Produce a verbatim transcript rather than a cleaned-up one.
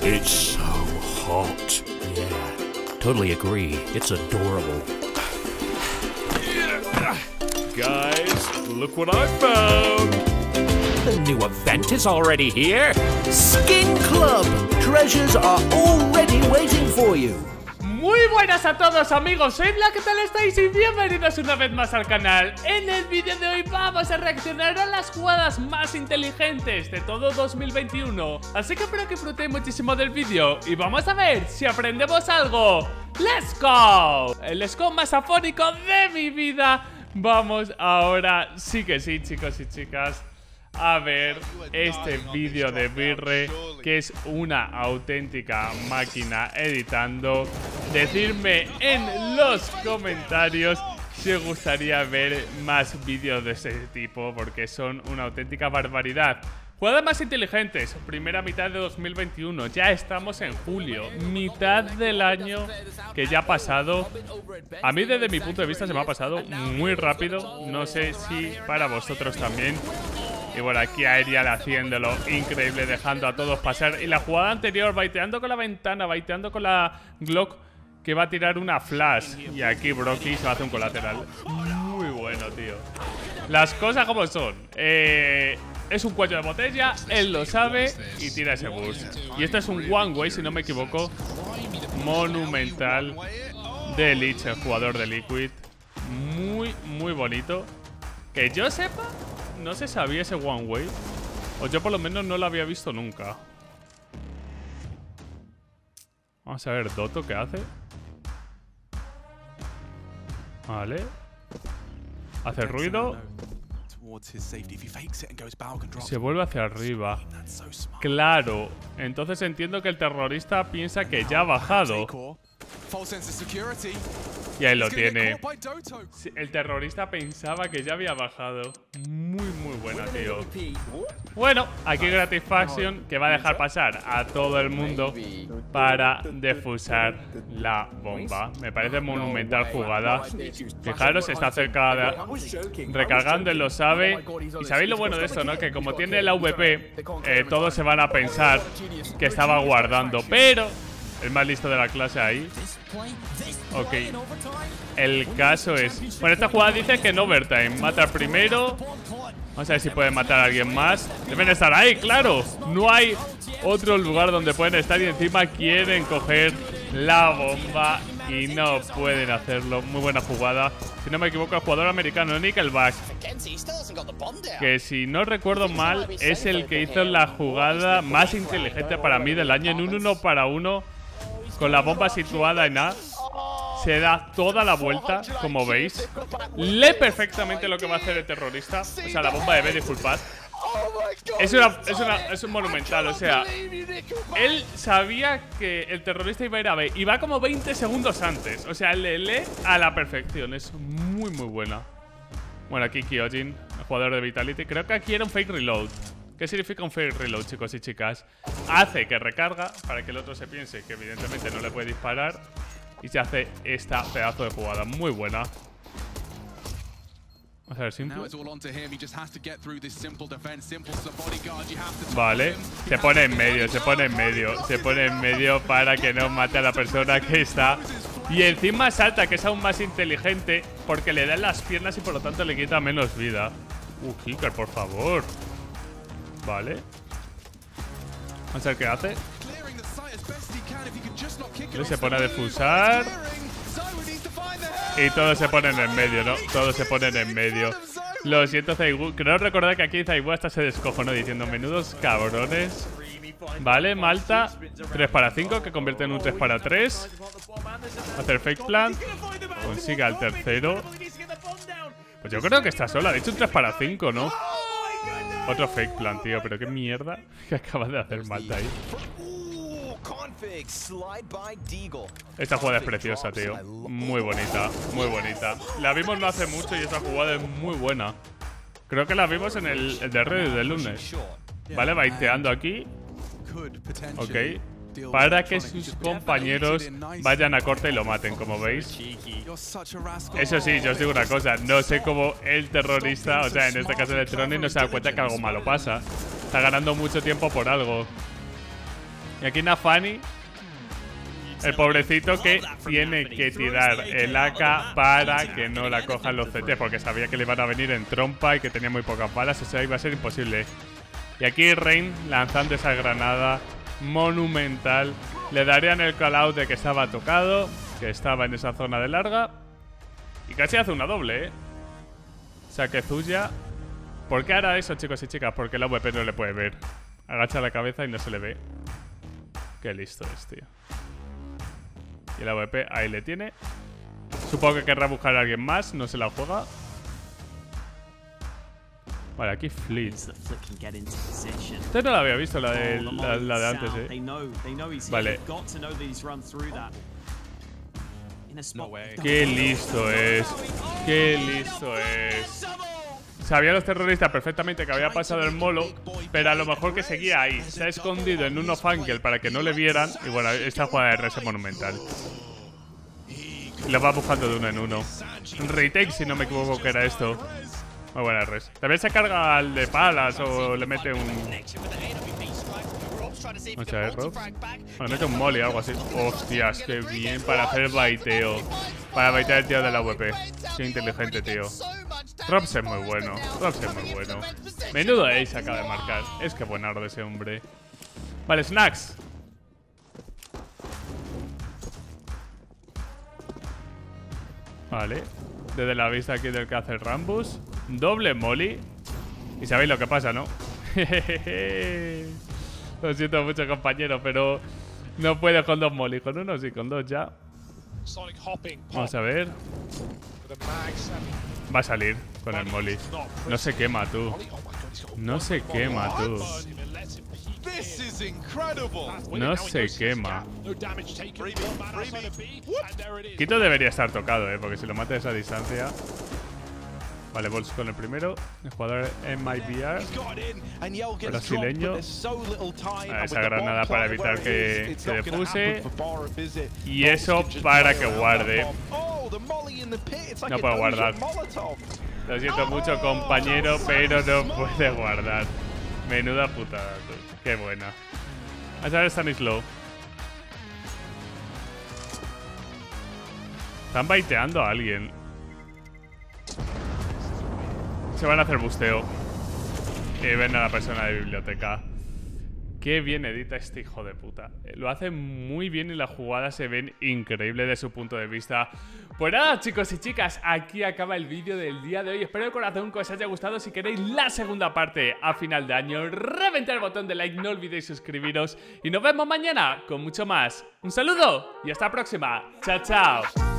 It's so hot. Yeah, totally agree. It's adorable. Guys, look what I found. The new event is already here. Skin Club. Treasures are already waiting for you. Muy buenas a todos amigos, soy Black, ¿qué tal estáis? Y bienvenidos una vez más al canal. En el vídeo de hoy vamos a reaccionar a las jugadas más inteligentes de todo dos mil veintiuno. Así que espero que disfrutéis muchísimo del vídeo y vamos a ver si aprendemos algo. ¡Let's go! El score más afónico de mi vida. Vamos ahora, sí que sí, chicos y chicas, a ver este vídeo de Birre, que es una auténtica máquina editando. Decidme en los comentarios si os gustaría ver más vídeos de ese tipo, porque son una auténtica barbaridad. Jugadas más inteligentes, primera mitad de dos mil veintiuno, ya estamos en julio, mitad del año que ya ha pasado. A mí desde mi punto de vista se me ha pasado muy rápido, no sé si para vosotros también. Y bueno, aquí Aerial haciéndolo increíble, dejando a todos pasar. Y la jugada anterior, baiteando con la ventana, baiteando con la Glock, que va a tirar una flash. Y aquí Brocky se va a hacer un colateral. Muy bueno, tío. Las cosas como son. Eh, es un cuello de botella, él lo sabe y tira ese burst. Y esto es un one way, si no me equivoco, monumental de Lich, el jugador de Liquid. Muy, muy bonito. Que yo sepa, no se sabía ese one way, o yo por lo menos no lo había visto nunca. Vamos a ver Doto qué hace. Vale. Hace ruido. Se vuelve hacia arriba. Claro. Entonces entiendo que el terrorista piensa que ya ha bajado. Y ahí lo tiene. El terrorista pensaba que ya había bajado. Muy, muy buena, tío. Bueno, aquí Gratifaction, que va a dejar pasar a todo el mundo para defusar la bomba. Me parece monumental jugada. Fijaros, está cerca de... recargando, él lo sabe. Y sabéis lo bueno de esto, ¿no? Que como tiene el A V P, eh, todos se van a pensar que estaba guardando. Pero... el más listo de la clase ahí. Ok. El caso es... bueno, esta jugada dice que en overtime mata primero. Vamos a ver si pueden matar a alguien más. Deben estar ahí, claro. No hay otro lugar donde pueden estar. Y encima quieren coger la bomba y no pueden hacerlo. Muy buena jugada. Si no me equivoco, el jugador americano Nickelback, que si no recuerdo mal es el que hizo la jugada más inteligente para mí del año. En un uno para uno, con la bomba situada en A, se da toda la vuelta, como veis. Lee perfectamente lo que va a hacer el terrorista. O sea, la bomba de B, disculpad. Es, una, es, una, es un monumental, o sea, él sabía que el terrorista iba a ir a B y va como veinte segundos antes. O sea, le lee a la perfección. Es muy, muy buena. Bueno, aquí Kyojin, el jugador de Vitality. Creo que aquí era un fake reload. ¿Qué significa un fake reload, chicos y chicas? Hace que recarga para que el otro se piense que evidentemente no le puede disparar. Y se hace esta pedazo de jugada muy buena. Vamos a ver, simple. Vale, se pone en medio, se pone en medio. Se pone en medio para que no mate a la persona que está. Y encima salta, que es aún más inteligente, porque le da en las piernas y por lo tanto le quita menos vida. Uh, Kicker, por favor. Vale. Vamos a ver qué hace. Y se pone a defusar. Y todos se ponen en medio, ¿no? Todos se ponen en medio. Lo siento, Zaigu. Creo recordar que aquí Zaigu hasta se descojonó diciendo menudos cabrones. Vale, Malta. tres para cinco, que convierte en un tres para tres. Hacer fake plan. Consiga el tercero. Pues yo creo que está sola. De hecho, un tres para cinco, ¿no? Otro fake plan, tío. Pero qué mierda que acaba de hacer Malta ahí. Esta jugada es preciosa, tío. Muy bonita, muy bonita. La vimos no hace mucho y esta jugada es muy buena. Creo que la vimos en el, el de Reddit del lunes. Vale, baiteando aquí. Ok. Para que sus compañeros vayan a corte y lo maten, como veis. Eso sí, yo os digo una cosa. No sé cómo el terrorista, o sea, en este caso el Tronic, no se da cuenta que algo malo pasa. Está ganando mucho tiempo por algo. Y aquí Nafani, el pobrecito que tiene que tirar el A K para que no la cojan los C T, porque sabía que le iban a venir en trompa y que tenía muy pocas balas, o sea, iba a ser imposible. Y aquí Rain lanzando esa granada monumental. Le darían el call out de que estaba tocado, que estaba en esa zona de larga. Y casi hace una doble, ¿eh? Sakezuya. ¿Por qué hará eso, chicos y chicas? Porque la A W P no le puede ver. Agacha la cabeza y no se le ve. Qué listo es, tío. Y la A W P ahí le tiene. Supongo que querrá buscar a alguien más. No se la juega. Vale, aquí Fleet. Usted no la había visto, la de, la, la de antes, eh. Vale. Qué listo es. Qué listo es. Sabían los terroristas perfectamente que había pasado el molo, pero a lo mejor que seguía ahí. Se ha escondido en un off-angle para que no le vieran. Y bueno, esta jugada de R S monumental. Y lo va buscando de uno en uno. Un retake, si no me equivoco, que era esto. Muy buena res. También se carga al de palas o le mete un... Vamos a ver, Rob. O le mete un molly o algo así. Hostias, qué bien para hacer el baiteo. Para baitear el tío de la A W P. Qué inteligente, tío. Robs es muy bueno. Robs es muy bueno. Menudo ace acaba de marcar. Es que buenardo ese hombre. Vale, Snacks. Vale. Desde la vista aquí del que hace el Rambus. Doble molly. Y sabéis lo que pasa, ¿no? Lo siento mucho, compañero, pero no puedo con dos molly. Con uno sí, con dos ya. Vamos a ver. Va a salir con el molly. No se quema, tú. No se quema, tú. No se quema. Quito debería estar tocado, eh, porque si lo mata a esa distancia. Vale, Bolts con el primero. El jugador M I B R brasileño. A esa granada para evitar que se defuse. Y eso para que guarde. No puede guardar. Lo siento mucho, compañero, pero no puede guardar. Menuda putada, tú. Qué buena. Vamos a ver Stanislaw. Están baiteando a alguien. Se van a hacer busteo. Y ven a la persona de biblioteca. Qué bien edita este hijo de puta. Lo hace muy bien y las jugadas se ven increíbles de su punto de vista. Pues nada, chicos y chicas, aquí acaba el vídeo del día de hoy. Espero de corazón que os haya gustado. Si queréis la segunda parte a final de año, reventad el botón de like, no olvidéis suscribiros. Y nos vemos mañana con mucho más. Un saludo y hasta la próxima. Chao, chao.